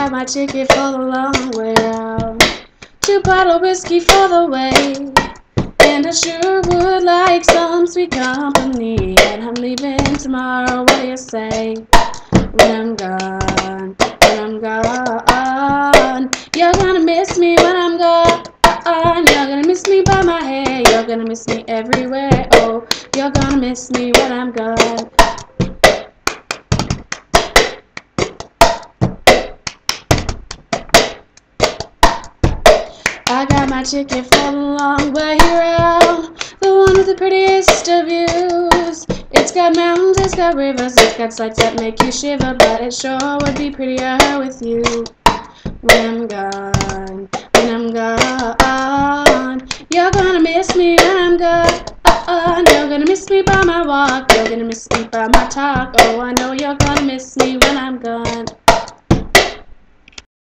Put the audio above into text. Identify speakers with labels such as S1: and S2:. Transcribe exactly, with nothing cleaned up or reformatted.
S1: got my ticket for the long way round. Two bottle whiskey for the way. And I sure would like some sweet company. And I'm leaving tomorrow, what do you say? When I'm gone, when I'm gone. You're gonna miss me when I'm gone. You're gonna miss me by my hair. You're gonna miss me everywhere. Oh, you're gonna miss me when I'm gone. I got my ticket for the long way round, the one with the prettiest of views. It's got mountains, it's got rivers, it's got sights that make you shiver, but it sure would be prettier with you. When I'm gone, when I'm gone, you're gonna miss me when I'm gone. You're gonna miss me by my walk, you're gonna miss me by my talk. Oh, I know you're gonna miss me when I'm gone.